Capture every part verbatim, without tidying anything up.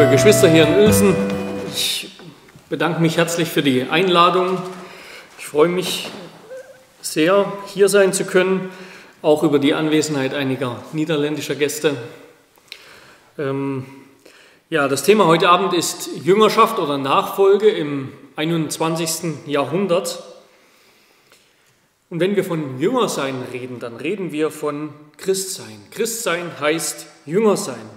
Liebe Geschwister hier in Uelzen, ich bedanke mich herzlich für die Einladung. Ich freue mich sehr, hier sein zu können, auch über die Anwesenheit einiger niederländischer Gäste. Ähm, ja, das Thema heute Abend ist Jüngerschaft oder Nachfolge im einundzwanzigsten Jahrhundert. Und wenn wir von Jüngersein reden, dann reden wir von Christsein. Christsein heißt Jüngersein.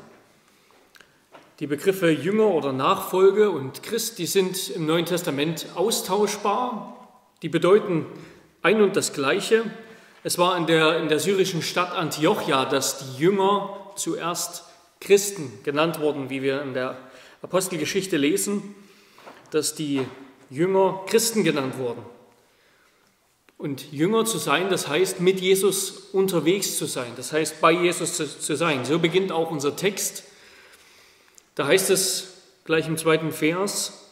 Die Begriffe Jünger oder Nachfolge und Christ, die sind im Neuen Testament austauschbar. Die bedeuten ein und das Gleiche. Es war in der, in der syrischen Stadt Antiochia, dass die Jünger zuerst Christen genannt wurden, wie wir in der Apostelgeschichte lesen, dass die Jünger Christen genannt wurden. Und Jünger zu sein, das heißt, mit Jesus unterwegs zu sein, das heißt, bei Jesus zu, zu sein. So beginnt auch unser Text. Da heißt es gleich im zweiten Vers,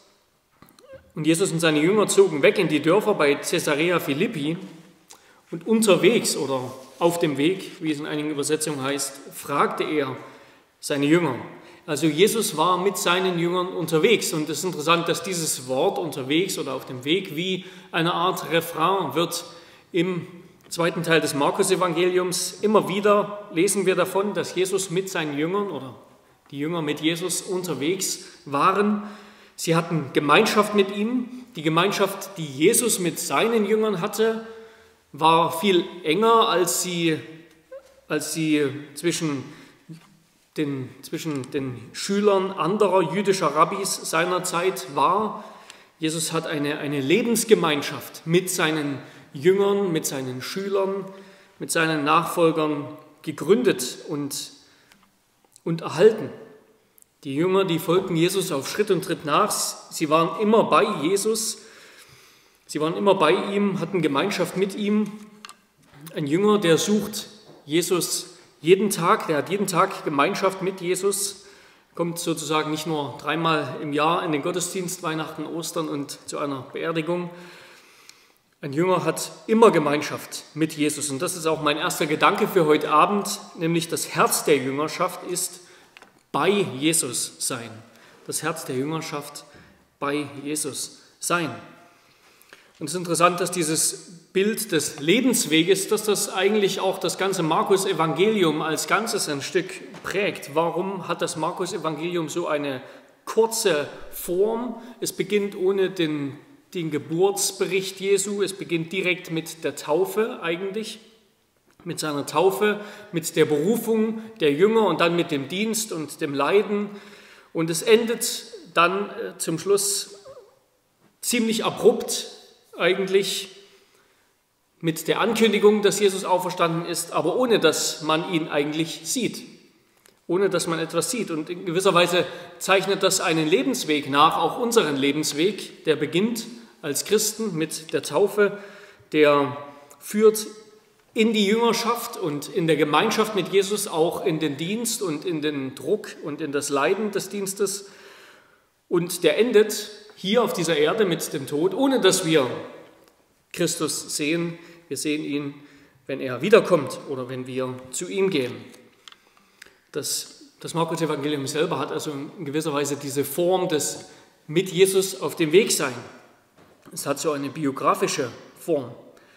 und Jesus und seine Jünger zogen weg in die Dörfer bei Caesarea Philippi und unterwegs oder auf dem Weg, wie es in einigen Übersetzungen heißt, fragte er seine Jünger. Also Jesus war mit seinen Jüngern unterwegs und es ist interessant, dass dieses Wort unterwegs oder auf dem Weg wie eine Art Refrain wird im zweiten Teil des Markus-Evangeliums. Immer wieder lesen wir davon, dass Jesus mit seinen Jüngern oder die Jünger mit Jesus unterwegs waren. Sie hatten Gemeinschaft mit ihm. Die Gemeinschaft, die Jesus mit seinen Jüngern hatte, war viel enger, als sie, als sie zwischen den, zwischen den Schülern anderer jüdischer Rabbis seiner Zeit war. Jesus hat eine, eine Lebensgemeinschaft mit seinen Jüngern, mit seinen Schülern, mit seinen Nachfolgern gegründet und und erhalten. Die Jünger, die folgten Jesus auf Schritt und Tritt nach. Sie waren immer bei Jesus. Sie waren immer bei ihm, hatten Gemeinschaft mit ihm. Ein Jünger, der sucht Jesus jeden Tag, der hat jeden Tag Gemeinschaft mit Jesus, kommt sozusagen nicht nur dreimal im Jahr in den Gottesdienst, Weihnachten, Ostern und zu einer Beerdigung. Ein Jünger hat immer Gemeinschaft mit Jesus und das ist auch mein erster Gedanke für heute Abend, nämlich das Herz der Jüngerschaft ist bei Jesus sein. Das Herz der Jüngerschaft bei Jesus sein. Und es ist interessant, dass dieses Bild des Lebensweges, dass das eigentlich auch das ganze Markus-Evangelium als Ganzes ein Stück prägt. Warum hat das Markus-Evangelium so eine kurze Form? Es beginnt ohne den den Geburtsbericht Jesu. Es beginnt direkt mit der Taufe eigentlich, mit seiner Taufe, mit der Berufung der Jünger und dann mit dem Dienst und dem Leiden. Und es endet dann zum Schluss ziemlich abrupt eigentlich mit der Ankündigung, dass Jesus auferstanden ist, aber ohne dass man ihn eigentlich sieht, ohne dass man etwas sieht. Und in gewisser Weise zeichnet das einen Lebensweg nach, auch unseren Lebensweg, der beginnt als Christen mit der Taufe, der führt in die Jüngerschaft und in der Gemeinschaft mit Jesus auch in den Dienst und in den Druck und in das Leiden des Dienstes. Und der endet hier auf dieser Erde mit dem Tod, ohne dass wir Christus sehen. Wir sehen ihn, wenn er wiederkommt oder wenn wir zu ihm gehen. Das, das Markus-Evangelium selber hat also in gewisser Weise diese Form des mit Jesus auf dem Weg sein. Es hat so eine biografische Form.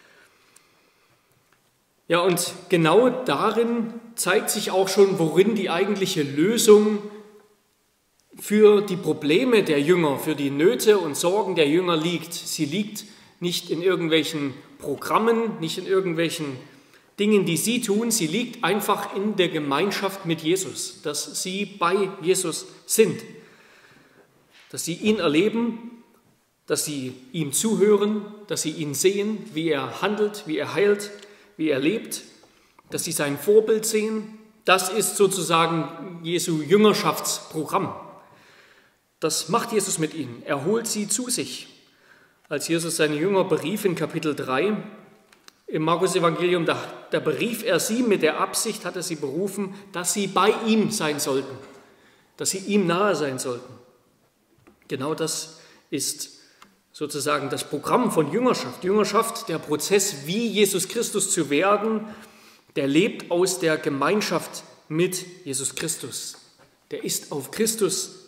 Ja, und genau darin zeigt sich auch schon, worin die eigentliche Lösung für die Probleme der Jünger, für die Nöte und Sorgen der Jünger liegt. Sie liegt nicht in irgendwelchen Programmen, nicht in irgendwelchen Dingen, die sie tun. Sie liegt einfach in der Gemeinschaft mit Jesus, dass sie bei Jesus sind, dass sie ihn erleben, dass sie ihm zuhören, dass sie ihn sehen, wie er handelt, wie er heilt, wie er lebt, dass sie sein Vorbild sehen. Das ist sozusagen Jesu Jüngerschaftsprogramm. Das macht Jesus mit ihnen. Er holt sie zu sich. Als Jesus seine Jünger berief in Kapitel drei im Markus-Evangelium, da, da berief er sie mit der Absicht, hat er sie berufen, dass sie bei ihm sein sollten, dass sie ihm nahe sein sollten. Genau das ist sozusagen das Programm von Jüngerschaft. Jüngerschaft, der Prozess, wie Jesus Christus zu werden, der lebt aus der Gemeinschaft mit Jesus Christus. Der ist auf Christus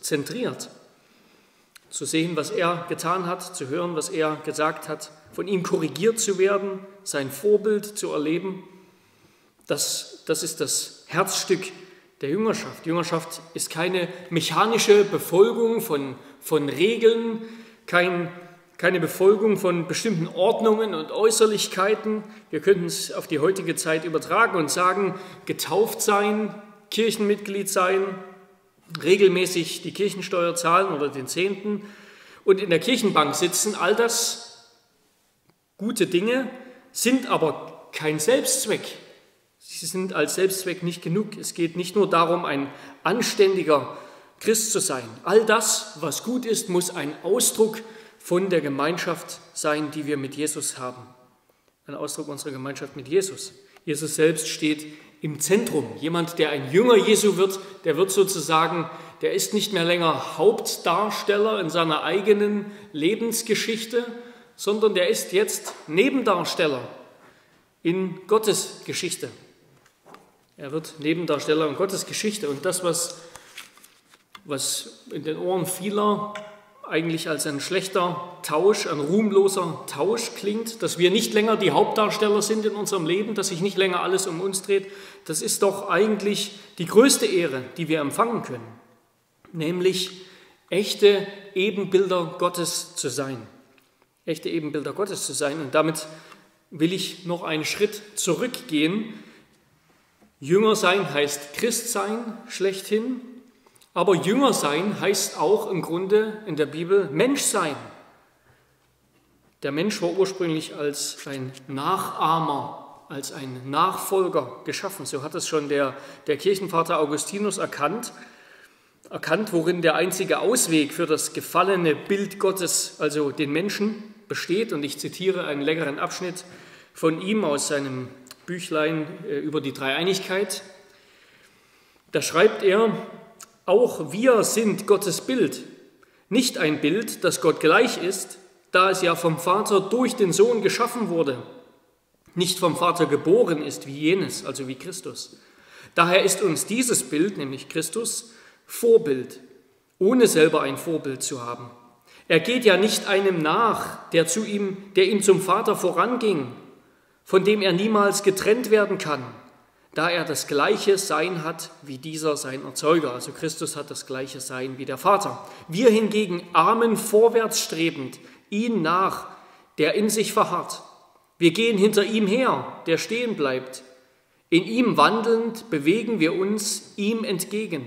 zentriert. Zu sehen, was er getan hat, zu hören, was er gesagt hat, von ihm korrigiert zu werden, sein Vorbild zu erleben, das, das ist das Herzstück der Jüngerschaft. Jüngerschaft ist keine mechanische Befolgung von, von Regeln, kein, keine Befolgung von bestimmten Ordnungen und Äußerlichkeiten. Wir könnten es auf die heutige Zeit übertragen und sagen, getauft sein, Kirchenmitglied sein, regelmäßig die Kirchensteuer zahlen oder den Zehnten und in der Kirchenbank sitzen, all das gute Dinge, sind aber kein Selbstzweck. Sie sind als Selbstzweck nicht genug. Es geht nicht nur darum, ein anständiger Christ zu sein. All das, was gut ist, muss ein Ausdruck von der Gemeinschaft sein, die wir mit Jesus haben. Ein Ausdruck unserer Gemeinschaft mit Jesus. Jesus selbst steht im Zentrum. Jemand, der ein Jünger Jesu wird, der wird sozusagen, der ist nicht mehr länger Hauptdarsteller in seiner eigenen Lebensgeschichte, sondern der ist jetzt Nebendarsteller in Gottes Geschichte. Er wird Nebendarsteller in Gottes Geschichte. Und das, was, was in den Ohren vieler eigentlich als ein schlechter Tausch, ein ruhmloser Tausch klingt, dass wir nicht länger die Hauptdarsteller sind in unserem Leben, dass sich nicht länger alles um uns dreht, das ist doch eigentlich die größte Ehre, die wir empfangen können, nämlich echte Ebenbilder Gottes zu sein. Echte Ebenbilder Gottes zu sein. Und damit will ich noch einen Schritt zurückgehen. Jünger sein heißt Christ sein, schlechthin. Aber Jünger sein heißt auch im Grunde in der Bibel Mensch sein. Der Mensch war ursprünglich als ein Nachahmer, als ein Nachfolger geschaffen. So hat es schon der, der Kirchenvater Augustinus erkannt. Erkannt, worin der einzige Ausweg für das gefallene Bild Gottes, also den Menschen, besteht. Und ich zitiere einen leckeren Abschnitt von ihm aus seinem Büchlein über die Dreieinigkeit. Da schreibt er: Auch wir sind Gottes Bild, nicht ein Bild, das Gott gleich ist, da es ja vom Vater durch den Sohn geschaffen wurde, nicht vom Vater geboren ist wie jenes, also wie Christus. Daher ist uns dieses Bild, nämlich Christus, Vorbild, ohne selber ein Vorbild zu haben. Er geht ja nicht einem nach, der, zu ihm, der ihm zum Vater voranging, von dem er niemals getrennt werden kann, da er das gleiche Sein hat wie dieser sein Erzeuger. Also Christus hat das gleiche Sein wie der Vater. Wir hingegen ahmen vorwärts strebend, ihn nach, der in sich verharrt. Wir gehen hinter ihm her, der stehen bleibt. In ihm wandelnd bewegen wir uns ihm entgegen.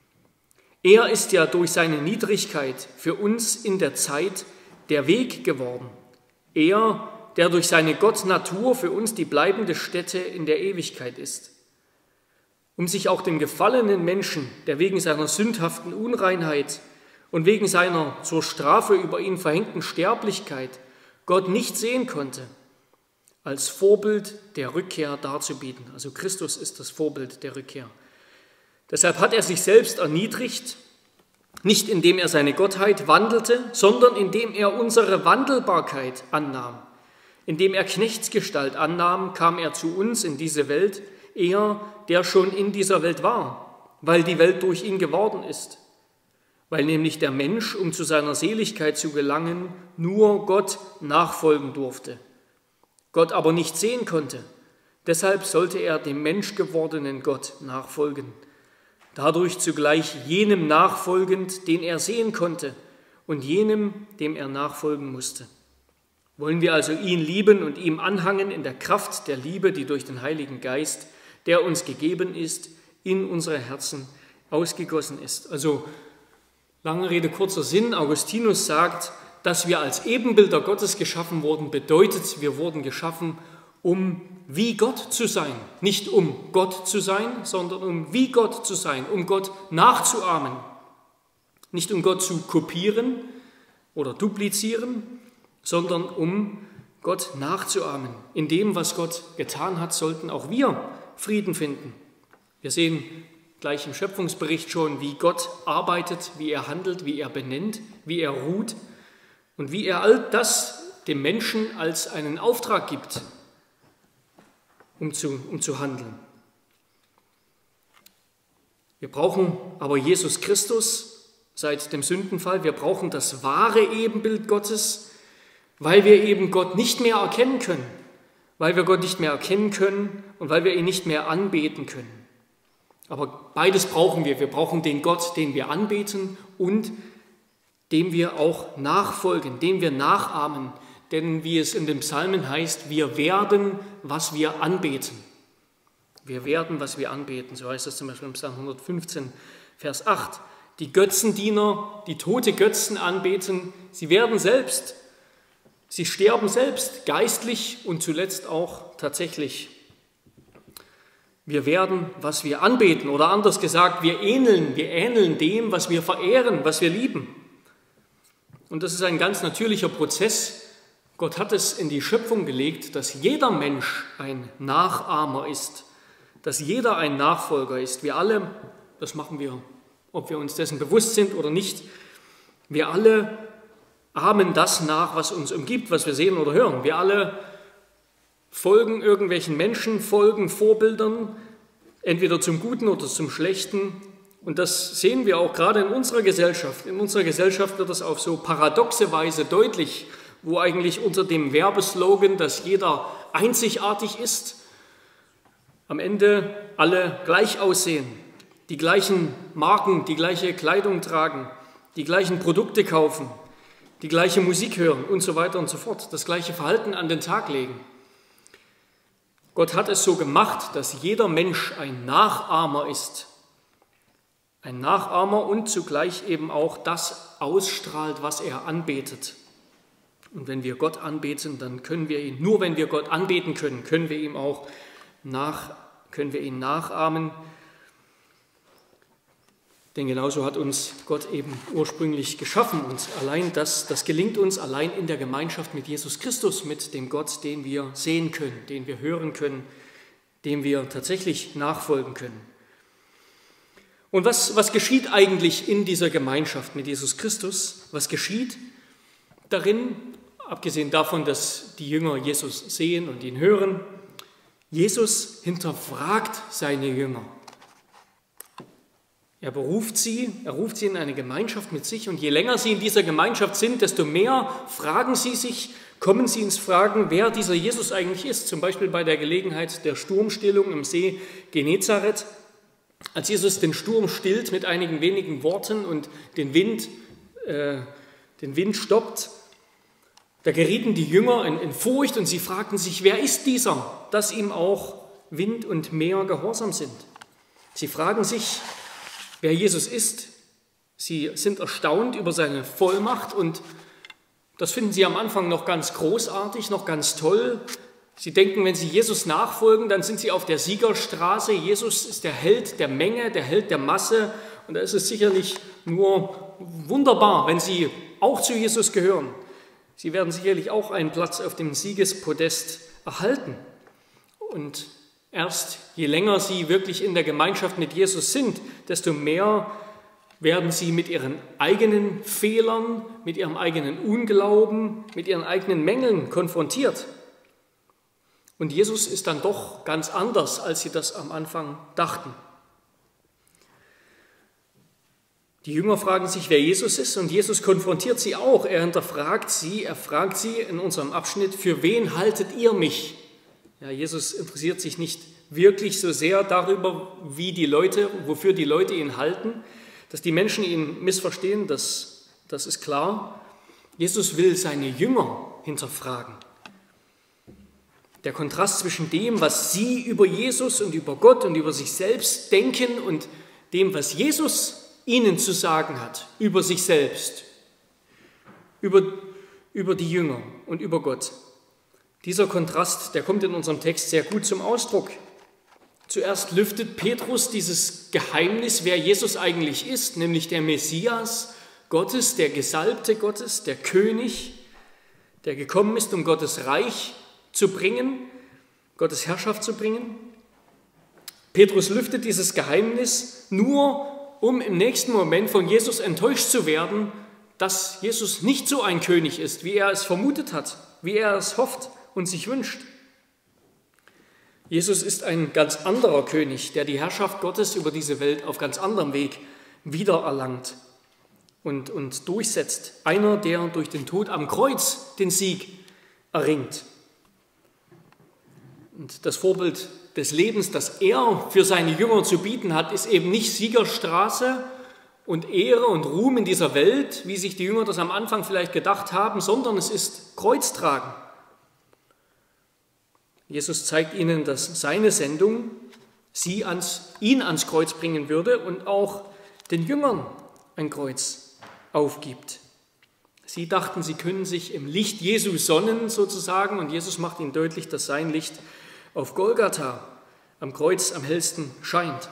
Er ist ja durch seine Niedrigkeit für uns in der Zeit der Weg geworden. Er, der durch seine Gottnatur für uns die bleibende Stätte in der Ewigkeit ist. Um sich auch dem gefallenen Menschen, der wegen seiner sündhaften Unreinheit und wegen seiner zur Strafe über ihn verhängten Sterblichkeit Gott nicht sehen konnte, als Vorbild der Rückkehr darzubieten. Also Christus ist das Vorbild der Rückkehr. Deshalb hat er sich selbst erniedrigt, nicht indem er seine Gottheit wandelte, sondern indem er unsere Wandelbarkeit annahm. Indem er Knechtsgestalt annahm, kam er zu uns in diese Welt, er, der schon in dieser Welt war, weil die Welt durch ihn geworden ist. Weil nämlich der Mensch, um zu seiner Seligkeit zu gelangen, nur Gott nachfolgen durfte, Gott aber nicht sehen konnte. Deshalb sollte er dem menschgewordenen Gott nachfolgen, dadurch zugleich jenem nachfolgend, den er sehen konnte, und jenem, dem er nachfolgen musste. Wollen wir also ihn lieben und ihm anhangen in der Kraft der Liebe, die durch den Heiligen Geist, der uns gegeben ist, in unsere Herzen ausgegossen ist. Also lange Rede, kurzer Sinn. Augustinus sagt, dass wir als Ebenbilder Gottes geschaffen wurden, bedeutet, wir wurden geschaffen, um wie Gott zu sein. Nicht um Gott zu sein, sondern um wie Gott zu sein, um Gott nachzuahmen. Nicht um Gott zu kopieren oder duplizieren, sondern um Gott nachzuahmen. In dem, was Gott getan hat, sollten auch wir Frieden finden. Wir sehen gleich im Schöpfungsbericht schon, wie Gott arbeitet, wie er handelt, wie er benennt, wie er ruht und wie er all das dem Menschen als einen Auftrag gibt, um zu, um zu handeln. Wir brauchen aber Jesus Christus seit dem Sündenfall. Wir brauchen das wahre Ebenbild Gottes, weil wir eben Gott nicht mehr erkennen können. Weil wir Gott nicht mehr erkennen können und weil wir ihn nicht mehr anbeten können. Aber beides brauchen wir. Wir brauchen den Gott, den wir anbeten und dem wir auch nachfolgen, dem wir nachahmen. Denn wie es in den Psalmen heißt, wir werden, was wir anbeten. Wir werden, was wir anbeten. So heißt es zum Beispiel im Psalm hundertfünfzehn, Vers acht. Die Götzendiener, die tote Götzen anbeten, sie werden selbst, sie sterben selbst, geistlich und zuletzt auch tatsächlich. Wir werden, was wir anbeten, oder anders gesagt, wir ähneln, wir ähneln dem, was wir verehren, was wir lieben. Und das ist ein ganz natürlicher Prozess. Gott hat es in die Schöpfung gelegt, dass jeder Mensch ein Nachahmer ist, dass jeder ein Nachfolger ist. Wir alle, das machen wir, ob wir uns dessen bewusst sind oder nicht, wir alle ahmen das nach, was uns umgibt, was wir sehen oder hören. Wir alle folgen irgendwelchen Menschen, folgen Vorbildern, entweder zum Guten oder zum Schlechten. Und das sehen wir auch gerade in unserer Gesellschaft. In unserer Gesellschaft wird das auf so paradoxe Weise deutlich, wo eigentlich unter dem Werbeslogan, dass jeder einzigartig ist, am Ende alle gleich aussehen, die gleichen Marken, die gleiche Kleidung tragen, die gleichen Produkte kaufen, die gleiche Musik hören und so weiter und so fort, das gleiche Verhalten an den Tag legen. Gott hat es so gemacht, dass jeder Mensch ein Nachahmer ist. Ein Nachahmer und zugleich eben auch das ausstrahlt, was er anbetet. Und wenn wir Gott anbeten, dann können wir ihn, nur wenn wir Gott anbeten können, können wir ihm auch nach, können wir ihn nachahmen. Denn genauso hat uns Gott eben ursprünglich geschaffen. Und allein das, das gelingt uns allein in der Gemeinschaft mit Jesus Christus, mit dem Gott, den wir sehen können, den wir hören können, dem wir tatsächlich nachfolgen können. Und was, was geschieht eigentlich in dieser Gemeinschaft mit Jesus Christus? Was geschieht darin, abgesehen davon, dass die Jünger Jesus sehen und ihn hören? Jesus hinterfragt seine Jünger. Er beruft sie, er ruft sie in eine Gemeinschaft mit sich und je länger sie in dieser Gemeinschaft sind, desto mehr fragen sie sich, kommen sie ins Fragen, wer dieser Jesus eigentlich ist. Zum Beispiel bei der Gelegenheit der Sturmstillung im See Genezareth, als Jesus den Sturm stillt mit einigen wenigen Worten und den Wind, äh, den Wind stoppt. Da gerieten die Jünger in, in Furcht und sie fragten sich, wer ist dieser, dass ihm auch Wind und Meer gehorsam sind. Sie fragen sich, wer Jesus ist. Sie sind erstaunt über seine Vollmacht und das finden sie am Anfang noch ganz großartig, noch ganz toll. Sie denken, wenn sie Jesus nachfolgen, dann sind sie auf der Siegerstraße. Jesus ist der Held der Menge, der Held der Masse und da ist es sicherlich nur wunderbar, wenn sie auch zu Jesus gehören. Sie werden sicherlich auch einen Platz auf dem Siegespodest erhalten. Und erst je länger sie wirklich in der Gemeinschaft mit Jesus sind, desto mehr werden sie mit ihren eigenen Fehlern, mit ihrem eigenen Unglauben, mit ihren eigenen Mängeln konfrontiert. Und Jesus ist dann doch ganz anders, als sie das am Anfang dachten. Die Jünger fragen sich, wer Jesus ist, und Jesus konfrontiert sie auch. Er hinterfragt sie, er fragt sie in unserem Abschnitt, für wen haltet ihr mich? Ja, Jesus interessiert sich nicht wirklich so sehr darüber, wie die Leute, wofür die Leute ihn halten. Dass die Menschen ihn missverstehen, das, das ist klar. Jesus will seine Jünger hinterfragen. Der Kontrast zwischen dem, was sie über Jesus und über Gott und über sich selbst denken und dem, was Jesus ihnen zu sagen hat, über sich selbst, über, über die Jünger und über Gott. Dieser Kontrast, der kommt in unserem Text sehr gut zum Ausdruck. Zuerst lüftet Petrus dieses Geheimnis, wer Jesus eigentlich ist, nämlich der Messias Gottes, der Gesalbte Gottes, der König, der gekommen ist, um Gottes Reich zu bringen, Gottes Herrschaft zu bringen. Petrus lüftet dieses Geheimnis nur, um im nächsten Moment von Jesus enttäuscht zu werden, dass Jesus nicht so ein König ist, wie er es vermutet hat, wie er es hofft und sich wünscht. Jesus ist ein ganz anderer König, der die Herrschaft Gottes über diese Welt auf ganz anderem Weg wiedererlangt. und, und durchsetzt. Einer, der durch den Tod am Kreuz den Sieg erringt. Und das Vorbild des Lebens, das er für seine Jünger zu bieten hat, ist eben nicht Siegerstraße und Ehre und Ruhm in dieser Welt, wie sich die Jünger das am Anfang vielleicht gedacht haben, sondern es ist Kreuztragen. Jesus zeigt ihnen, dass seine Sendung sie ans, ihn ans Kreuz bringen würde und auch den Jüngern ein Kreuz aufgibt. Sie dachten, sie können sich im Licht Jesu sonnen sozusagen, und Jesus macht ihnen deutlich, dass sein Licht auf Golgatha am Kreuz am hellsten scheint.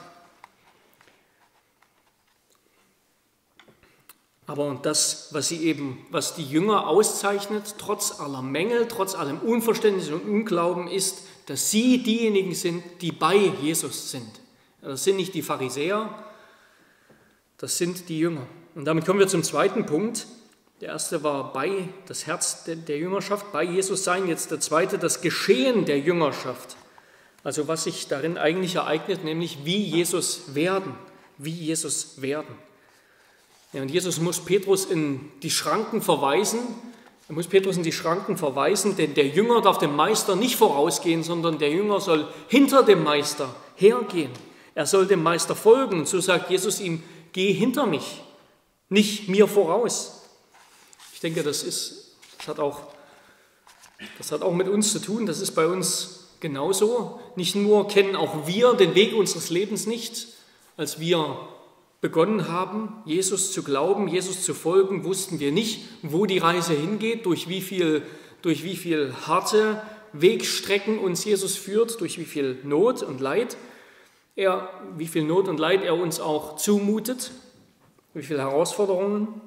Aber das, was sie eben, was die Jünger auszeichnet, trotz aller Mängel, trotz allem Unverständnis und Unglauben, ist, dass sie diejenigen sind, die bei Jesus sind. Das sind nicht die Pharisäer, das sind die Jünger. Und damit kommen wir zum zweiten Punkt. Der erste war bei das Herz der Jüngerschaft, bei Jesus sein. Jetzt der zweite, das Geschehen der Jüngerschaft. Also was sich darin eigentlich ereignet, nämlich wie Jesus werden, wie Jesus werden. Ja, und Jesus muss Petrus in die Schranken verweisen. Er muss Petrus in die Schranken verweisen, denn der Jünger darf dem Meister nicht vorausgehen, sondern der Jünger soll hinter dem Meister hergehen. Er soll dem Meister folgen. Und so sagt Jesus ihm, geh hinter mich, nicht mir voraus. Ich denke, das ist, das hat auch, das hat auch mit uns zu tun. Das ist bei uns genauso. Nicht nur kennen auch wir den Weg unseres Lebens nicht. Als wir begonnen haben, Jesus zu glauben, Jesus zu folgen, wussten wir nicht, wo die Reise hingeht, durch wie viel, durch wie viel harte Wegstrecken uns Jesus führt, durch wie viel Not und Leid er, wie viel Not und Leid er uns auch zumutet, wie viele Herausforderungen.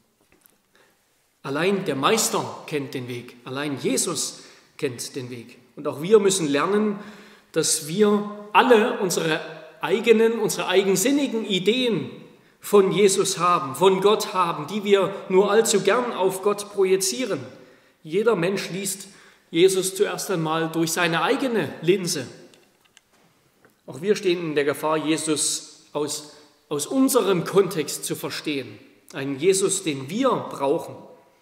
Allein der Meister kennt den Weg, allein Jesus kennt den Weg. Und auch wir müssen lernen, dass wir alle unsere eigenen, unsere eigensinnigen Ideen von Jesus haben, von Gott haben, die wir nur allzu gern auf Gott projizieren. Jeder Mensch liest Jesus zuerst einmal durch seine eigene Linse. Auch wir stehen in der Gefahr, Jesus aus, aus unserem Kontext zu verstehen. Einen Jesus, den wir brauchen,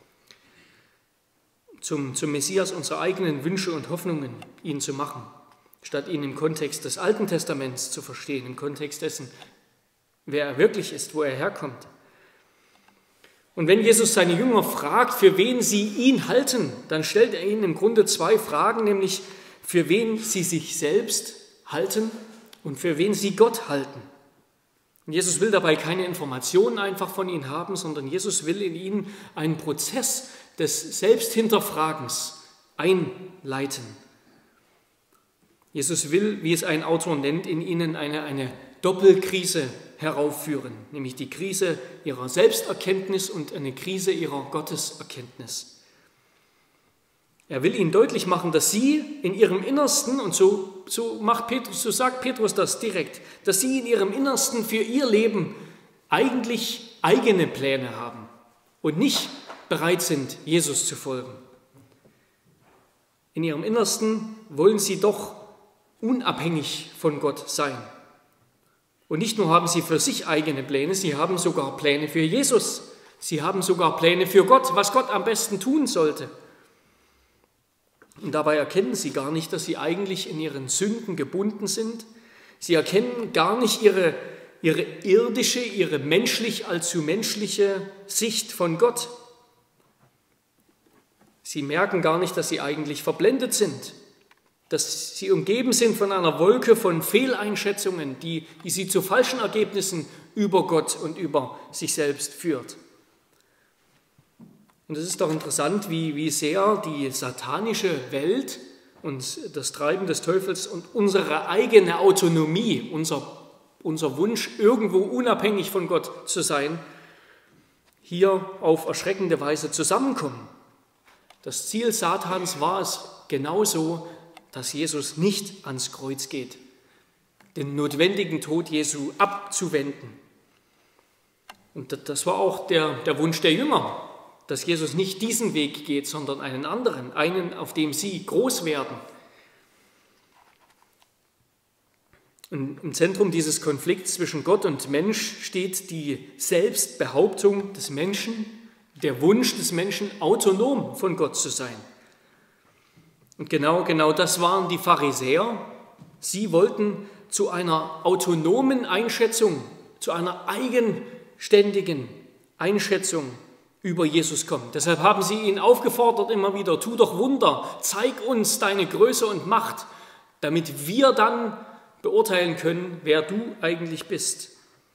zum, zum Messias unserer eigenen Wünsche und Hoffnungen, ihn zu machen, statt ihn im Kontext des Alten Testaments zu verstehen, im Kontext dessen, wer er wirklich ist, wo er herkommt. Und wenn Jesus seine Jünger fragt, für wen sie ihn halten, dann stellt er ihnen im Grunde zwei Fragen, nämlich für wen sie sich selbst halten und für wen sie Gott halten. Und Jesus will dabei keine Informationen einfach von ihnen haben, sondern Jesus will in ihnen einen Prozess des Selbsthinterfragens einleiten. Jesus will, wie es ein Autor nennt, in ihnen eine, eine Doppelkrise heraufführen, nämlich die Krise ihrer Selbsterkenntnis und eine Krise ihrer Gotteserkenntnis. Er will ihnen deutlich machen, dass sie in ihrem Innersten, und so, so, macht Petrus, so sagt Petrus das direkt, dass sie in ihrem Innersten für ihr Leben eigentlich eigene Pläne haben und nicht bereit sind, Jesus zu folgen. In ihrem Innersten wollen sie doch unabhängig von Gott sein. Und nicht nur haben sie für sich eigene Pläne, sie haben sogar Pläne für Jesus. Sie haben sogar Pläne für Gott, was Gott am besten tun sollte. Und dabei erkennen sie gar nicht, dass sie eigentlich in ihren Sünden gebunden sind. Sie erkennen gar nicht ihre, ihre irdische, ihre menschlich allzu menschliche Sicht von Gott. Sie merken gar nicht, dass sie eigentlich verblendet sind, dass sie umgeben sind von einer Wolke von Fehleinschätzungen, die, die sie zu falschen Ergebnissen über Gott und über sich selbst führt. Und es ist doch interessant, wie, wie sehr die satanische Welt und das Treiben des Teufels und unsere eigene Autonomie, unser, unser Wunsch, irgendwo unabhängig von Gott zu sein, hier auf erschreckende Weise zusammenkommen. Das Ziel Satans war es genauso, dass Jesus nicht ans Kreuz geht, den notwendigen Tod Jesu abzuwenden. Und das war auch der, der Wunsch der Jünger, dass Jesus nicht diesen Weg geht, sondern einen anderen, einen, auf dem sie groß werden. Und im Zentrum dieses Konflikts zwischen Gott und Mensch steht die Selbstbehauptung des Menschen, der Wunsch des Menschen, autonom von Gott zu sein. Und genau, genau das waren die Pharisäer. Sie wollten zu einer autonomen Einschätzung, zu einer eigenständigen Einschätzung über Jesus kommen. Deshalb haben sie ihn aufgefordert immer wieder, tu doch Wunder, zeig uns deine Größe und Macht, damit wir dann beurteilen können, wer du eigentlich bist.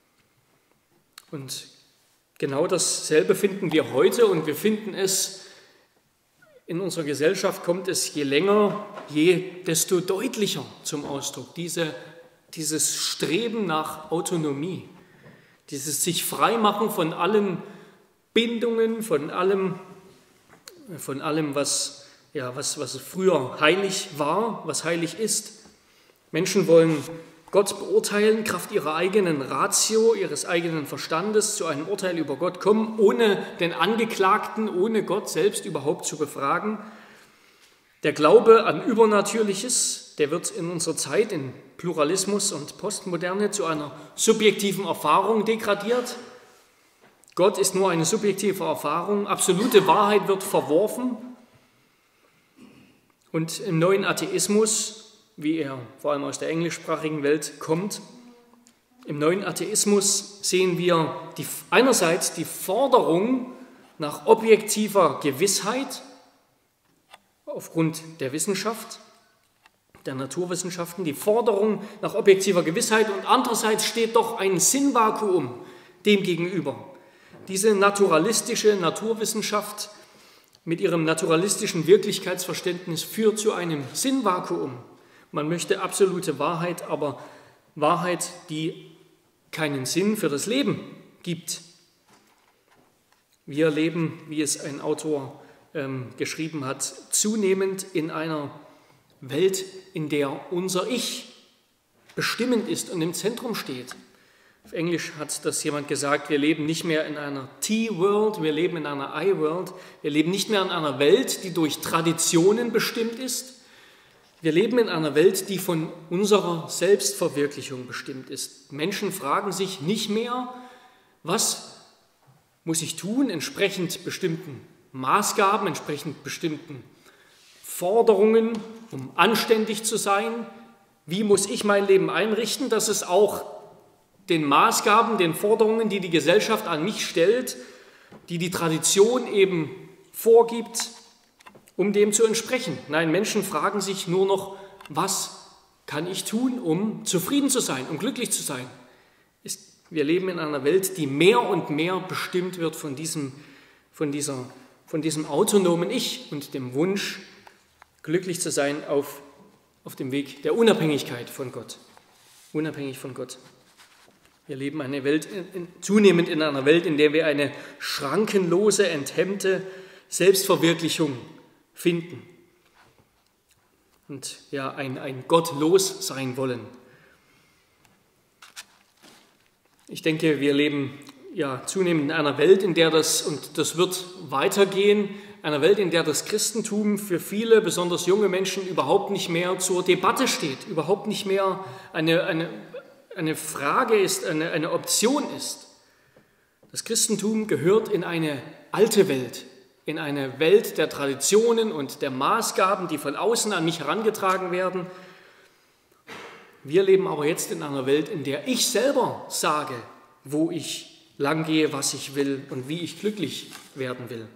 Und genau dasselbe finden wir heute und wir finden es in unserer Gesellschaft, kommt es je länger, je desto deutlicher zum Ausdruck. Diese, dieses Streben nach Autonomie, dieses sich freimachen von allen Bindungen, von allem, von allem was, ja, was, was früher heilig war, was heilig ist. Menschen wollen Gott beurteilen, Kraft ihrer eigenen Ratio, ihres eigenen Verstandes zu einem Urteil über Gott kommen, ohne den Angeklagten, ohne Gott selbst überhaupt zu befragen. Der Glaube an Übernatürliches, der wird in unserer Zeit in Pluralismus und Postmoderne zu einer subjektiven Erfahrung degradiert. Gott ist nur eine subjektive Erfahrung, absolute Wahrheit wird verworfen. Und im neuen Atheismus, wie er vor allem aus der englischsprachigen Welt kommt, im neuen Atheismus sehen wir die, einerseits die Forderung nach objektiver Gewissheit aufgrund der Wissenschaft, der Naturwissenschaften, die Forderung nach objektiver Gewissheit und andererseits steht doch ein Sinnvakuum dem gegenüber. Diese naturalistische Naturwissenschaft mit ihrem naturalistischen Wirklichkeitsverständnis führt zu einem Sinnvakuum. Man möchte absolute Wahrheit, aber Wahrheit, die keinen Sinn für das Leben gibt. Wir leben, wie es ein Autor ähm, geschrieben hat, zunehmend in einer Welt, in der unser Ich bestimmend ist und im Zentrum steht. Auf Englisch hat das jemand gesagt, wir leben nicht mehr in einer T-World, wir leben in einer I-World. Wir leben nicht mehr in einer Welt, die durch Traditionen bestimmt ist. Wir leben in einer Welt, die von unserer Selbstverwirklichung bestimmt ist. Menschen fragen sich nicht mehr, was muss ich tun, entsprechend bestimmten Maßgaben, entsprechend bestimmten Forderungen, um anständig zu sein. Wie muss ich mein Leben einrichten, dass es auch den Maßgaben, den Forderungen, die die Gesellschaft an mich stellt, die die Tradition eben vorgibt, um dem zu entsprechen. Nein, Menschen fragen sich nur noch, was kann ich tun, um zufrieden zu sein, um glücklich zu sein? Wir leben in einer Welt, die mehr und mehr bestimmt wird von diesem, von dieser, von diesem autonomen Ich und dem Wunsch, glücklich zu sein auf, auf dem Weg der Unabhängigkeit von Gott. Unabhängig von Gott. Wir leben eine Welt, in, zunehmend in einer Welt, in der wir eine schrankenlose, enthemmte Selbstverwirklichung finden und ja, ein, ein gottlos sein wollen. Ich denke, wir leben ja zunehmend in einer Welt, in der das, und das wird weitergehen, einer Welt, in der das Christentum für viele, besonders junge Menschen, überhaupt nicht mehr zur Debatte steht, überhaupt nicht mehr eine, eine, eine Frage ist, eine, eine Option ist. Das Christentum gehört in eine alte Welt, in eine Welt der Traditionen und der Maßgaben, die von außen an mich herangetragen werden. Wir leben aber jetzt in einer Welt, in der ich selber sage, wo ich lang gehe, was ich will und wie ich glücklich werden will.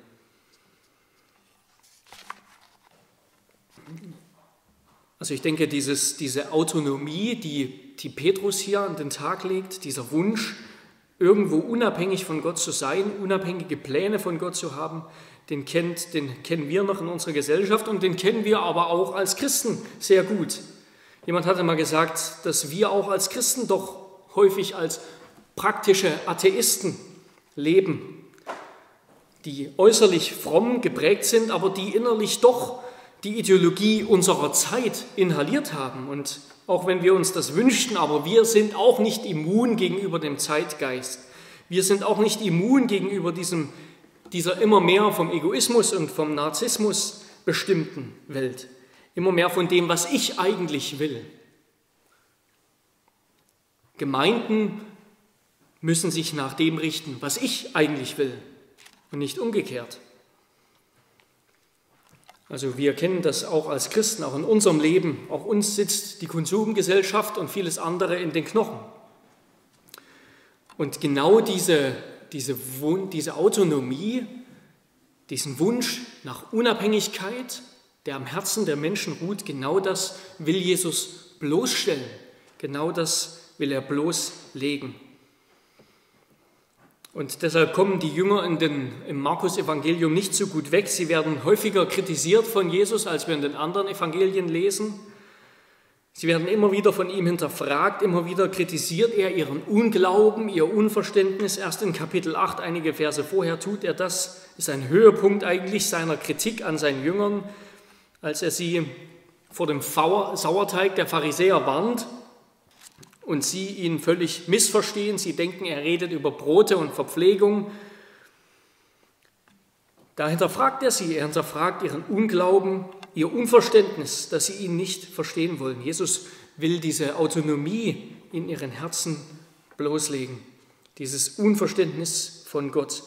Also ich denke, dieses, diese Autonomie, die, die Petrus hier an den Tag legt, dieser Wunsch, irgendwo unabhängig von Gott zu sein, unabhängige Pläne von Gott zu haben, den, kennt, den kennen wir noch in unserer Gesellschaft und den kennen wir aber auch als Christen sehr gut. Jemand hatte mal gesagt, dass wir auch als Christen doch häufig als praktische Atheisten leben, die äußerlich fromm geprägt sind, aber die innerlich doch die Ideologie unserer Zeit inhaliert haben. Und auch wenn wir uns das wünschten, aber wir sind auch nicht immun gegenüber dem Zeitgeist. Wir sind auch nicht immun gegenüber diesem, dieser immer mehr vom Egoismus und vom Narzissmus bestimmten Welt. Immer mehr von dem, was ich eigentlich will. Gemeinden müssen sich nach dem richten, was ich eigentlich will und nicht umgekehrt. Also wir kennen das auch als Christen, auch in unserem Leben. Auch uns sitzt die Konsumgesellschaft und vieles andere in den Knochen. Und genau diese, diese, diese Autonomie, diesen Wunsch nach Unabhängigkeit, der am Herzen der Menschen ruht, genau das will Jesus bloßstellen. Genau das will er bloßlegen. Und deshalb kommen die Jünger in den, im Markus-Evangelium nicht so gut weg. Sie werden häufiger kritisiert von Jesus, als wir in den anderen Evangelien lesen. Sie werden immer wieder von ihm hinterfragt, immer wieder kritisiert er ihren Unglauben, ihr Unverständnis. Erst in Kapitel acht, einige Verse vorher, tut er das. Ist ein Höhepunkt eigentlich seiner Kritik an seinen Jüngern, als er sie vor dem Sauerteig der Pharisäer warnt und sie ihn völlig missverstehen. Sie denken, er redet über Brote und Verpflegung. Da hinterfragt er sie, er hinterfragt ihren Unglauben, ihr Unverständnis, dass sie ihn nicht verstehen wollen. Jesus will diese Autonomie in ihren Herzen bloßlegen, dieses Unverständnis von Gott.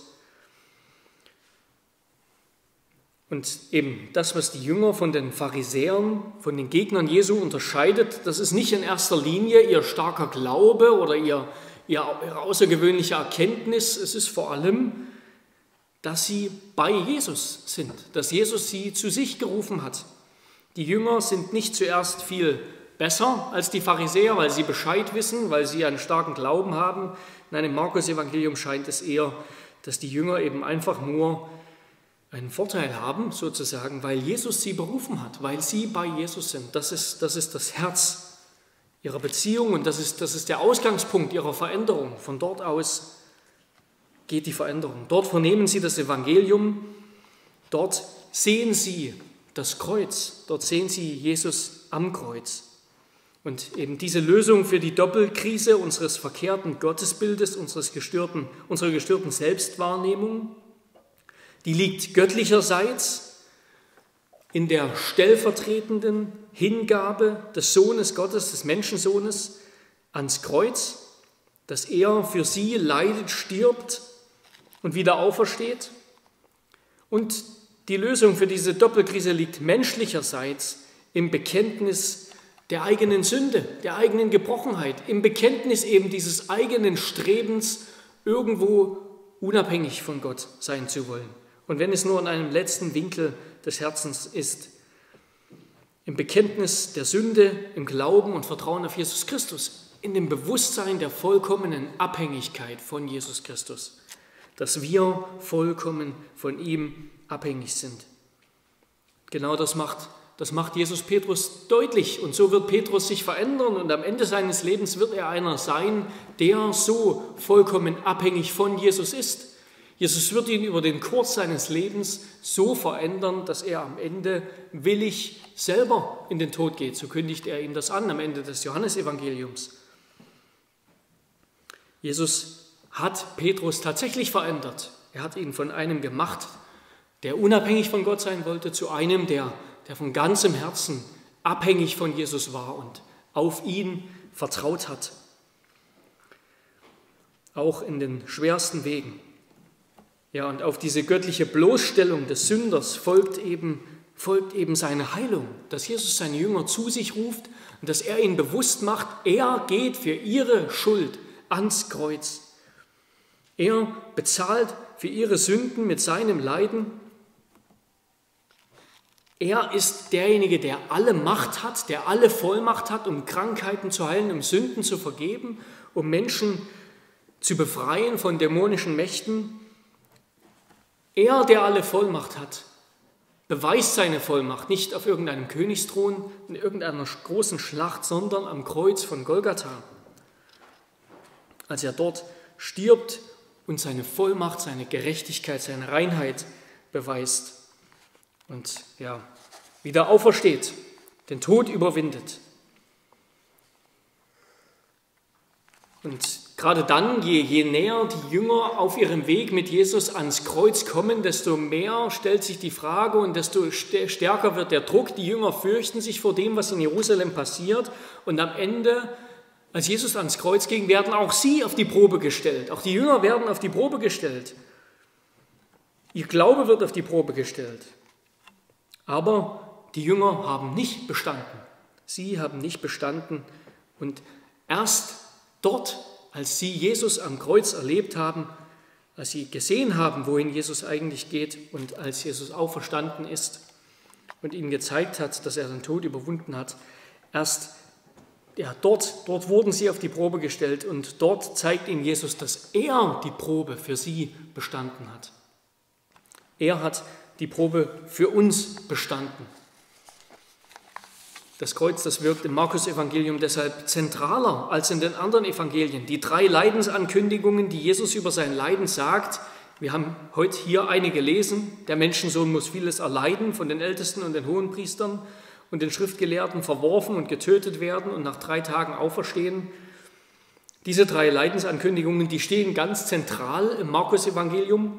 Und eben das, was die Jünger von den Pharisäern, von den Gegnern Jesu unterscheidet, das ist nicht in erster Linie ihr starker Glaube oder ihr, ihre außergewöhnliche Erkenntnis. Es ist vor allem, dass sie bei Jesus sind, dass Jesus sie zu sich gerufen hat. Die Jünger sind nicht zuerst viel besser als die Pharisäer, weil sie Bescheid wissen, weil sie einen starken Glauben haben. Nein, im Markus-Evangelium scheint es eher, dass die Jünger eben einfach nur einen Vorteil haben, sozusagen, weil Jesus sie berufen hat, weil sie bei Jesus sind. Das ist das, ist das Herz ihrer Beziehung und das ist, das ist der Ausgangspunkt ihrer Veränderung. Von dort aus geht die Veränderung. Dort vernehmen sie das Evangelium, dort sehen sie das Kreuz, dort sehen sie Jesus am Kreuz. Und eben diese Lösung für die Doppelkrise unseres verkehrten Gottesbildes, unseres gestörten, unserer gestörten Selbstwahrnehmung, die liegt göttlicherseits in der stellvertretenden Hingabe des Sohnes Gottes, des Menschensohnes, ans Kreuz, dass er für sie leidet, stirbt und wieder aufersteht. Und die Lösung für diese Doppelkrise liegt menschlicherseits im Bekenntnis der eigenen Sünde, der eigenen Gebrochenheit, im Bekenntnis eben dieses eigenen Strebens, irgendwo unabhängig von Gott sein zu wollen. Und wenn es nur in einem letzten Winkel des Herzens ist, im Bekenntnis der Sünde, im Glauben und Vertrauen auf Jesus Christus, in dem Bewusstsein der vollkommenen Abhängigkeit von Jesus Christus, dass wir vollkommen von ihm abhängig sind. Genau das macht, das macht Jesus Petrus deutlich und so wird Petrus sich verändern und am Ende seines Lebens wird er einer sein, der so vollkommen abhängig von Jesus ist. Jesus wird ihn über den Kurs seines Lebens so verändern, dass er am Ende willig selber in den Tod geht. So kündigt er ihm das an am Ende des Johannesevangeliums. Jesus hat Petrus tatsächlich verändert. Er hat ihn von einem gemacht, der unabhängig von Gott sein wollte, zu einem, der, der von ganzem Herzen abhängig von Jesus war und auf ihn vertraut hat. Auch in den schwersten Wegen. Ja, und auf diese göttliche Bloßstellung des Sünders folgt eben, folgt eben seine Heilung, dass Jesus seine Jünger zu sich ruft und dass er ihnen bewusst macht, er geht für ihre Schuld ans Kreuz. Er bezahlt für ihre Sünden mit seinem Leiden. Er ist derjenige, der alle Macht hat, der alle Vollmacht hat, um Krankheiten zu heilen, um Sünden zu vergeben, um Menschen zu befreien von dämonischen Mächten. Er, der alle Vollmacht hat, beweist seine Vollmacht nicht auf irgendeinem Königsthron, in irgendeiner großen Schlacht, sondern am Kreuz von Golgatha. Als er dort stirbt und seine Vollmacht, seine Gerechtigkeit, seine Reinheit beweist und ja, wieder aufersteht, den Tod überwindet. Und gerade dann, je, je näher die Jünger auf ihrem Weg mit Jesus ans Kreuz kommen, desto mehr stellt sich die Frage und desto stärker wird der Druck. Die Jünger fürchten sich vor dem, was in Jerusalem passiert. Und am Ende Als Jesus ans Kreuz ging, werden auch sie auf die Probe gestellt. Auch die Jünger werden auf die Probe gestellt. Ihr Glaube wird auf die Probe gestellt. Aber die Jünger haben nicht bestanden. Sie haben nicht bestanden. Und erst dort, als sie Jesus am Kreuz erlebt haben, als sie gesehen haben, wohin Jesus eigentlich geht und als Jesus auferstanden ist und ihnen gezeigt hat, dass er den Tod überwunden hat, erst ja, dort, dort wurden sie auf die Probe gestellt und dort zeigt ihnen Jesus, dass er die Probe für sie bestanden hat. Er hat die Probe für uns bestanden. Das Kreuz, das wirkt im Markus-Evangelium deshalb zentraler als in den anderen Evangelien. Die drei Leidensankündigungen, die Jesus über sein Leiden sagt, wir haben heute hier eine gelesen, der Menschensohn muss vieles erleiden, von den Ältesten und den Hohenpriestern und den Schriftgelehrten verworfen und getötet werden und nach drei Tagen auferstehen. Diese drei Leidensankündigungen, die stehen ganz zentral im Markus-Evangelium.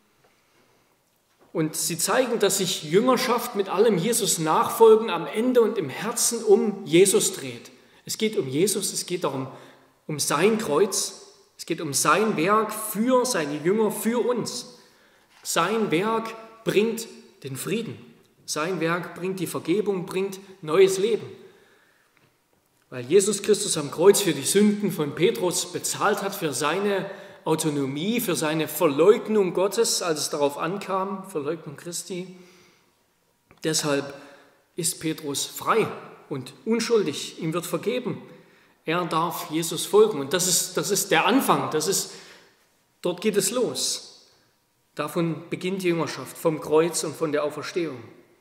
Und sie zeigen, dass sich Jüngerschaft mit allem Jesus nachfolgen am Ende und im Herzen um Jesus dreht. Es geht um Jesus, es geht darum, um sein Kreuz, es geht um sein Werk für seine Jünger, für uns. Sein Werk bringt den Frieden, sein Werk bringt die Vergebung, bringt neues Leben. Weil Jesus Christus am Kreuz für die Sünden von Petrus bezahlt hat, für seine Autonomie, für seine Verleugnung Gottes, als es darauf ankam, Verleugnung Christi. Deshalb ist Petrus frei und unschuldig, ihm wird vergeben. Er darf Jesus folgen und das ist, das ist der Anfang, das ist, dort geht es los. Davon beginnt die Jüngerschaft, vom Kreuz und von der Auferstehung.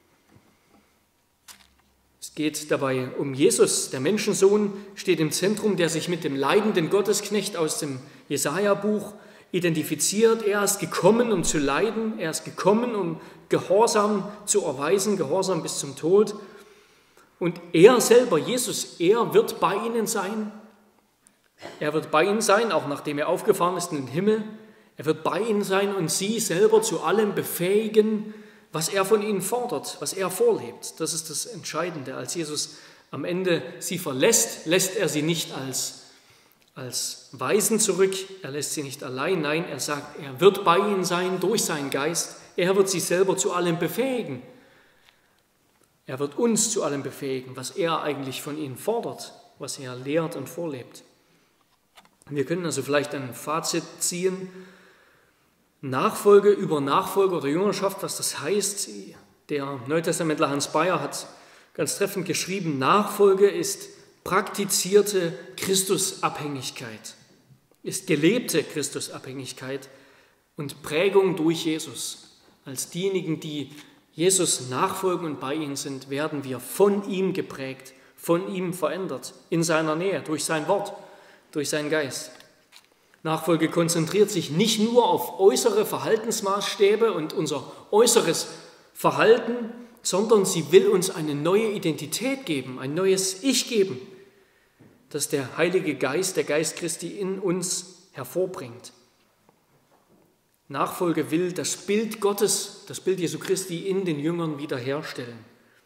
Es geht dabei um Jesus, der Menschensohn steht im Zentrum, der sich mit dem leidenden Gottesknecht aus dem Jesaja-Buch identifiziert. Er ist gekommen, um zu leiden, er ist gekommen, um Gehorsam zu erweisen, Gehorsam bis zum Tod. Und er selber, Jesus, er wird bei ihnen sein. Er wird bei ihnen sein, auch nachdem er aufgefahren ist in den Himmel. Er wird bei ihnen sein und sie selber zu allem befähigen, was er von ihnen fordert, was er vorlebt. Das ist das Entscheidende. Als Jesus am Ende sie verlässt, lässt er sie nicht als, als Waisen zurück, er lässt sie nicht allein. Nein, er sagt, er wird bei ihnen sein durch seinen Geist. Er wird sie selber zu allem befähigen. Er wird uns zu allem befähigen, was er eigentlich von ihnen fordert, was er lehrt und vorlebt. Wir können also vielleicht ein Fazit ziehen. Nachfolge über Nachfolge oder Jüngerschaft, was das heißt. Der Neutestamentler Hans Bayer hat ganz treffend geschrieben, Nachfolge ist praktizierte Christusabhängigkeit, ist gelebte Christusabhängigkeit und Prägung durch Jesus. Als diejenigen, die Jesus nachfolgen und bei ihm sind, werden wir von ihm geprägt, von ihm verändert, in seiner Nähe, durch sein Wort, durch seinen Geist. Nachfolge konzentriert sich nicht nur auf äußere Verhaltensmaßstäbe und unser äußeres Verhalten, sondern sie will uns eine neue Identität geben, ein neues Ich geben, das der Heilige Geist, der Geist Christi in uns hervorbringt. Nachfolge will das Bild Gottes, das Bild Jesu Christi in den Jüngern wiederherstellen.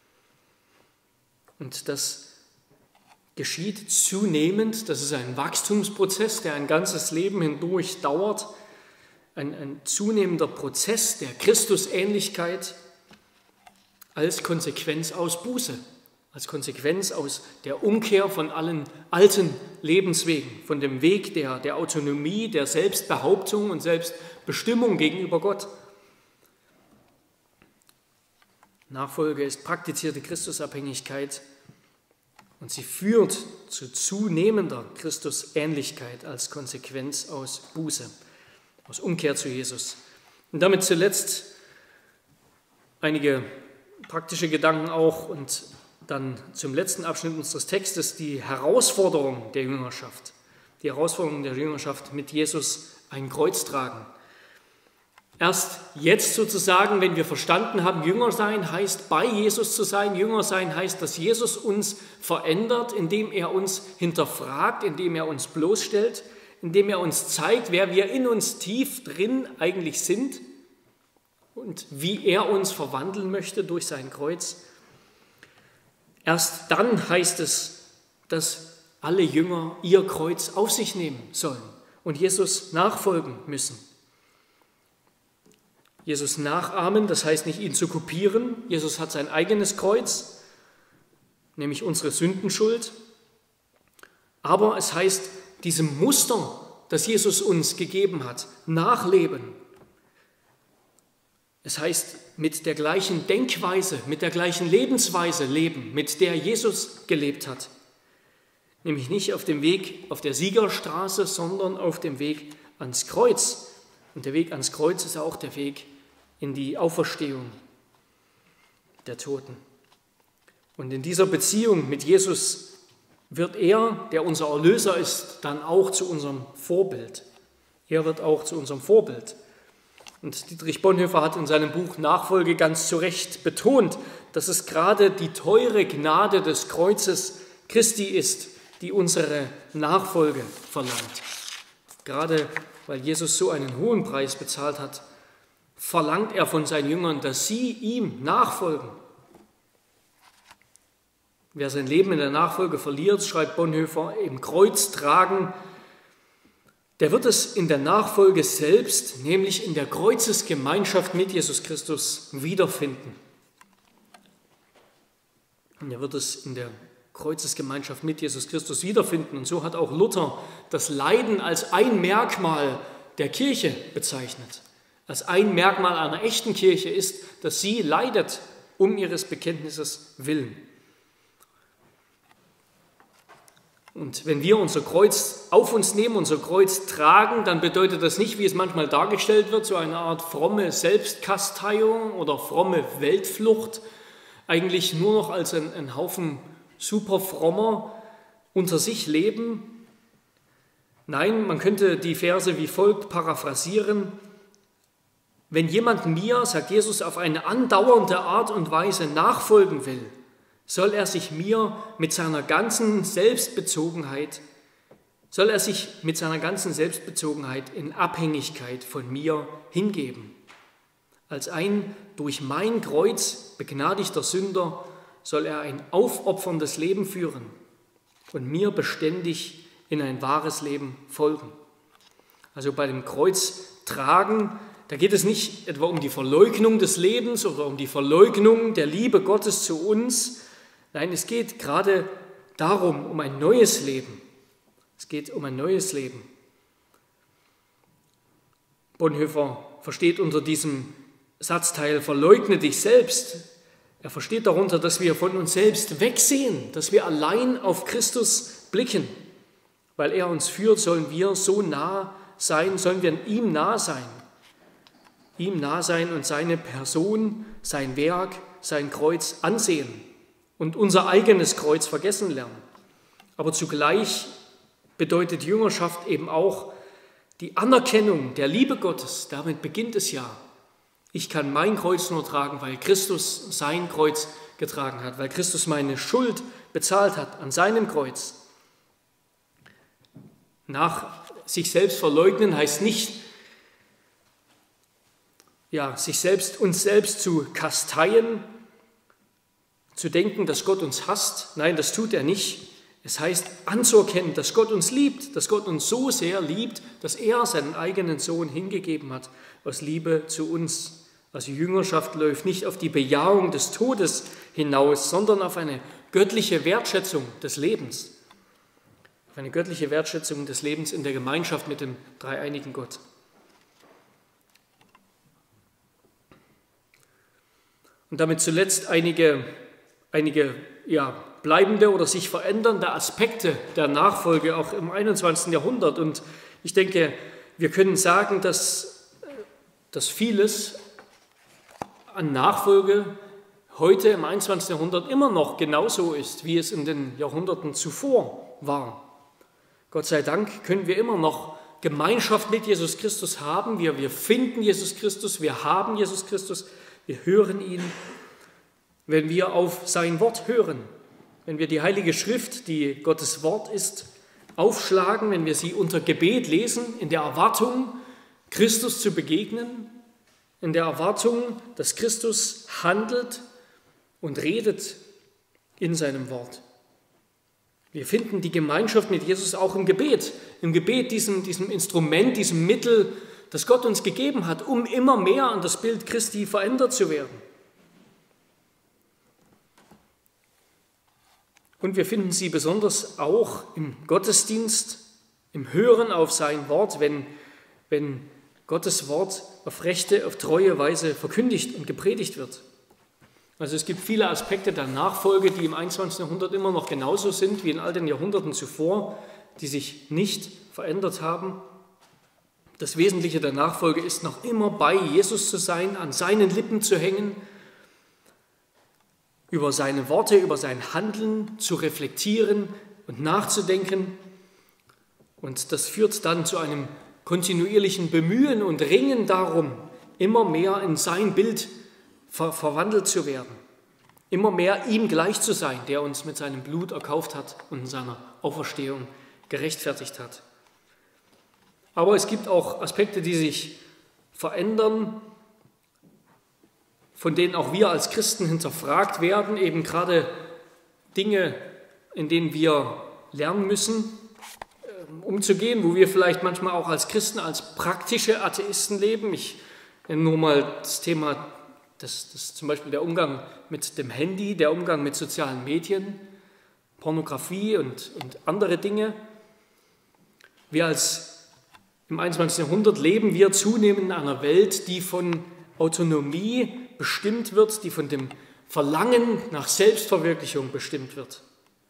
Und das geschieht zunehmend, das ist ein Wachstumsprozess, der ein ganzes Leben hindurch dauert, ein, ein zunehmender Prozess der Christusähnlichkeit als Konsequenz aus Buße, als Konsequenz aus der Umkehr von allen alten Lebenswegen, von dem Weg der, der Autonomie, der Selbstbehauptung und Selbstbestimmung gegenüber Gott. Nachfolge ist praktizierte Christusabhängigkeit, und sie führt zu zunehmender Christusähnlichkeit als Konsequenz aus Buße, aus Umkehr zu Jesus. Und damit zuletzt einige praktische Gedanken auch und dann zum letzten Abschnitt unseres Textes die Herausforderung der Jüngerschaft. Die Herausforderung der Jüngerschaft mit Jesus ein Kreuz tragen. Erst jetzt sozusagen, wenn wir verstanden haben, Jünger sein heißt, bei Jesus zu sein. Jünger sein heißt, dass Jesus uns verändert, indem er uns hinterfragt, indem er uns bloßstellt, indem er uns zeigt, wer wir in uns tief drin eigentlich sind und wie er uns verwandeln möchte durch sein Kreuz. Erst dann heißt es, dass alle Jünger ihr Kreuz auf sich nehmen sollen und Jesus nachfolgen müssen. Jesus nachahmen, das heißt nicht ihn zu kopieren. Jesus hat sein eigenes Kreuz, nämlich unsere Sündenschuld. Aber es heißt, diesem Muster, das Jesus uns gegeben hat, nachleben. Es heißt, mit der gleichen Denkweise, mit der gleichen Lebensweise leben, mit der Jesus gelebt hat. Nämlich nicht auf dem Weg auf der Siegerstraße, sondern auf dem Weg ans Kreuz. Und der Weg ans Kreuz ist auch der Weg in die Auferstehung der Toten. Und in dieser Beziehung mit Jesus wird er, der unser Erlöser ist, dann auch zu unserem Vorbild. Er wird auch zu unserem Vorbild. Und Dietrich Bonhoeffer hat in seinem Buch Nachfolge ganz zu Recht betont, dass es gerade die teure Gnade des Kreuzes Christi ist, die unsere Nachfolge verlangt. Gerade weil Jesus so einen hohen Preis bezahlt hat, verlangt er von seinen Jüngern, dass sie ihm nachfolgen. Wer sein Leben in der Nachfolge verliert, schreibt Bonhoeffer, im Kreuz tragen, der wird es in der Nachfolge selbst, nämlich in der Kreuzesgemeinschaft mit Jesus Christus, wiederfinden. Und er wird es in der Kreuzesgemeinschaft mit Jesus Christus wiederfinden. Und so hat auch Luther das Leiden als ein Merkmal der Kirche bezeichnet. Als ein Merkmal einer echten Kirche ist, dass sie leidet um ihres Bekenntnisses willen. Und wenn wir unser Kreuz auf uns nehmen, unser Kreuz tragen, dann bedeutet das nicht, wie es manchmal dargestellt wird, so eine Art fromme Selbstkasteiung oder fromme Weltflucht, eigentlich nur noch als ein, ein Haufen super frommer unter sich leben. Nein, man könnte die Verse wie folgt paraphrasieren. Wenn jemand mir, sagt Jesus, auf eine andauernde Art und Weise nachfolgen will, soll er sich mir mit seiner ganzen Selbstbezogenheit, soll er sich mit seiner ganzen Selbstbezogenheit in Abhängigkeit von mir hingeben. Als ein durch mein Kreuz begnadigter Sünder soll er ein aufopferndes Leben führen und mir beständig in ein wahres Leben folgen. Also bei dem Kreuz tragen, da geht es nicht etwa um die Verleugnung des Lebens oder um die Verleugnung der Liebe Gottes zu uns. Nein, es geht gerade darum, um ein neues Leben. Es geht um ein neues Leben. Bonhoeffer versteht unter diesem Satzteil, verleugne dich selbst. Er versteht darunter, dass wir von uns selbst wegsehen, dass wir allein auf Christus blicken. Weil er uns führt, sollen wir so nah sein, sollen wir ihm nah sein. Ihm nah sein und seine Person, sein Werk, sein Kreuz ansehen und unser eigenes Kreuz vergessen lernen. Aber zugleich bedeutet Jüngerschaft eben auch die Anerkennung der Liebe Gottes. Damit beginnt es ja. Ich kann mein Kreuz nur tragen, weil Christus sein Kreuz getragen hat, weil Christus meine Schuld bezahlt hat an seinem Kreuz. Nach sich selbst verleugnen heißt nicht, ja, sich selbst, uns selbst zu kasteien, zu denken, dass Gott uns hasst. Nein, das tut er nicht. Es heißt anzuerkennen, dass Gott uns liebt, dass Gott uns so sehr liebt, dass er seinen eigenen Sohn hingegeben hat aus Liebe zu uns. Also Jüngerschaft läuft nicht auf die Bejahung des Todes hinaus, sondern auf eine göttliche Wertschätzung des Lebens. Auf eine göttliche Wertschätzung des Lebens in der Gemeinschaft mit dem dreieinigen Gott. Und damit zuletzt einige, einige ja, bleibende oder sich verändernde Aspekte der Nachfolge auch im einundzwanzigsten Jahrhundert. Und ich denke, wir können sagen, dass, dass vieles an Nachfolge heute im einundzwanzigsten Jahrhundert immer noch genauso ist, wie es in den Jahrhunderten zuvor war. Gott sei Dank können wir immer noch Gemeinschaft mit Jesus Christus haben. Wir, wir finden Jesus Christus, wir haben Jesus Christus, wir hören ihn, wenn wir auf sein Wort hören, wenn wir die Heilige Schrift, die Gottes Wort ist, aufschlagen, wenn wir sie unter Gebet lesen, in der Erwartung, Christus zu begegnen, in der Erwartung, dass Christus handelt und redet in seinem Wort. Wir finden die Gemeinschaft mit Jesus auch im Gebet. Im Gebet, diesem, diesem Instrument, diesem Mittel, das Gott uns gegeben hat, um immer mehr an das Bild Christi verändert zu werden. Und wir finden sie besonders auch im Gottesdienst, im Hören auf sein Wort, wenn, wenn Gottes Wort auf rechte, auf treue Weise verkündigt und gepredigt wird. Also es gibt viele Aspekte der Nachfolge, die im einundzwanzigsten Jahrhundert immer noch genauso sind wie in all den Jahrhunderten zuvor, die sich nicht verändert haben. Das Wesentliche der Nachfolge ist noch immer bei Jesus zu sein, an seinen Lippen zu hängen, über seine Worte, über sein Handeln zu reflektieren und nachzudenken. Und das führt dann zu einem kontinuierlichen Bemühen und Ringen darum, immer mehr in sein Bild ver- verwandelt zu werden, immer mehr ihm gleich zu sein, der uns mit seinem Blut erkauft hat und in seiner Auferstehung gerechtfertigt hat. Aber es gibt auch Aspekte, die sich verändern, von denen auch wir als Christen hinterfragt werden, eben gerade Dinge, in denen wir lernen müssen, umzugehen, wo wir vielleicht manchmal auch als Christen, als praktische Atheisten leben. Ich nenne nur mal das Thema, das, das zum Beispiel der Umgang mit dem Handy, der Umgang mit sozialen Medien, Pornografie und, und andere Dinge. Wir als im einundzwanzigsten Jahrhundert leben wir zunehmend in einer Welt, die von Autonomie bestimmt wird, die von dem Verlangen nach Selbstverwirklichung bestimmt wird.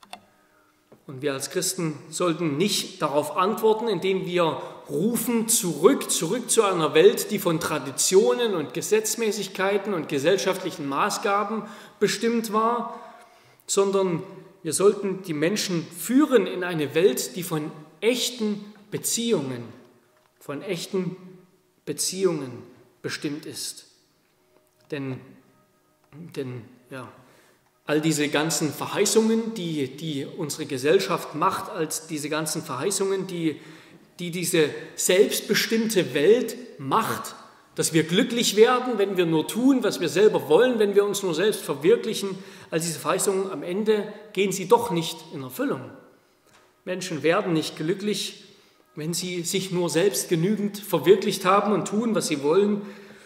Und wir als Christen sollten nicht darauf antworten, indem wir rufen zurück, zurück zu einer Welt, die von Traditionen und Gesetzmäßigkeiten und gesellschaftlichen Maßgaben bestimmt war, sondern wir sollten die Menschen führen in eine Welt, die von echten Beziehungen, von echten Beziehungen bestimmt ist. Denn, denn ja, all diese ganzen Verheißungen, die, die unsere Gesellschaft macht, als diese ganzen Verheißungen, die, die diese selbstbestimmte Welt macht, dass wir glücklich werden, wenn wir nur tun, was wir selber wollen, wenn wir uns nur selbst verwirklichen, all diese Verheißungen, am Ende gehen sie doch nicht in Erfüllung. Menschen werden nicht glücklich, wenn sie sich nur selbst genügend verwirklicht haben und tun, was sie wollen.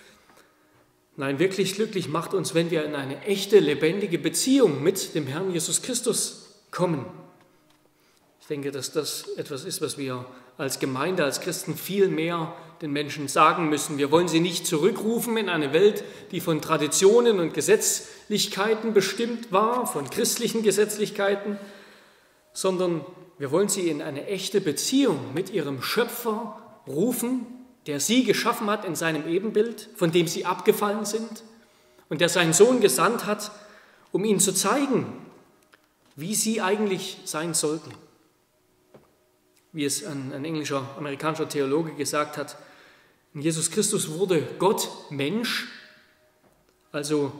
Nein, wirklich glücklich macht uns, wenn wir in eine echte, lebendige Beziehung mit dem Herrn Jesus Christus kommen. Ich denke, dass das etwas ist, was wir als Gemeinde, als Christen viel mehr den Menschen sagen müssen. Wir wollen sie nicht zurückrufen in eine Welt, die von Traditionen und Gesetzlichkeiten bestimmt war, von christlichen Gesetzlichkeiten, sondern wir wollen sie in eine echte Beziehung mit ihrem Schöpfer rufen, der sie geschaffen hat in seinem Ebenbild, von dem sie abgefallen sind und der seinen Sohn gesandt hat, um ihnen zu zeigen, wie sie eigentlich sein sollten. Wie es ein, ein englischer, amerikanischer Theologe gesagt hat, in Jesus Christus wurde Gott Mensch, also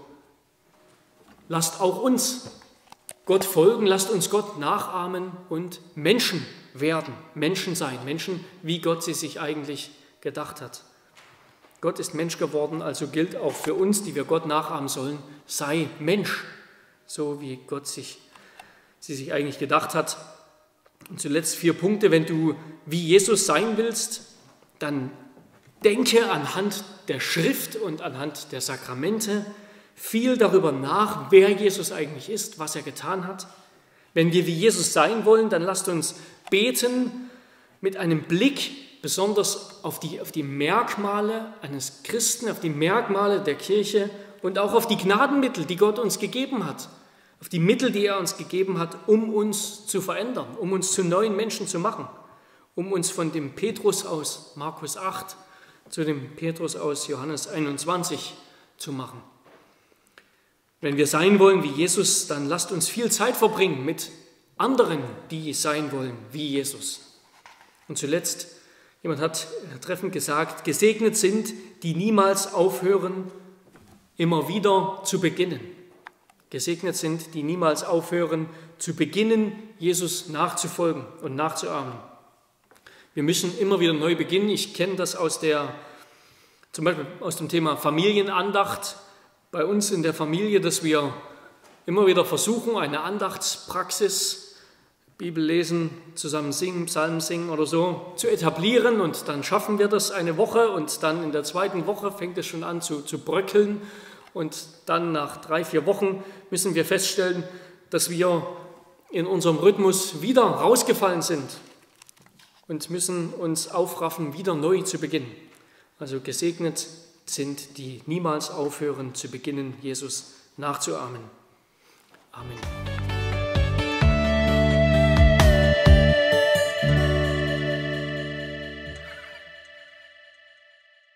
lasst auch uns Gott folgen, lasst uns Gott nachahmen und Menschen werden, Menschen sein, Menschen, wie Gott sie sich eigentlich gedacht hat. Gott ist Mensch geworden, also gilt auch für uns, die wir Gott nachahmen sollen, sei Mensch, so wie Gott sich, sie sich eigentlich gedacht hat. Und zuletzt vier Punkte: Wenn du wie Jesus sein willst, dann denke anhand der Schrift und anhand der Sakramente viel darüber nach, wer Jesus eigentlich ist, was er getan hat. Wenn wir wie Jesus sein wollen, dann lasst uns beten mit einem Blick besonders auf die, auf die Merkmale eines Christen, auf die Merkmale der Kirche und auch auf die Gnadenmittel, die Gott uns gegeben hat, auf die Mittel, die er uns gegeben hat, um uns zu verändern, um uns zu neuen Menschen zu machen, um uns von dem Petrus aus Markus acht zu dem Petrus aus Johannes einundzwanzig zu machen. Wenn wir sein wollen wie Jesus, dann lasst uns viel Zeit verbringen mit anderen, die sein wollen wie Jesus. Und zuletzt, jemand hat treffend gesagt, gesegnet sind, die niemals aufhören, immer wieder zu beginnen. Gesegnet sind, die niemals aufhören, zu beginnen, Jesus nachzufolgen und nachzuahmen. Wir müssen immer wieder neu beginnen. Ich kenne das aus der, zum Beispiel aus dem Thema Familienandacht. Bei uns in der Familie, dass wir immer wieder versuchen, eine Andachtspraxis Bibel lesen, zusammen singen, Psalmen singen oder so, zu etablieren. Und dann schaffen wir das eine Woche und dann in der zweiten Woche fängt es schon an zu, zu bröckeln. Und dann nach drei, vier Wochen müssen wir feststellen, dass wir in unserem Rhythmus wieder rausgefallen sind und müssen uns aufraffen, wieder neu zu beginnen. Also gesegnet sind, die niemals aufhören zu beginnen, Jesus nachzuahmen.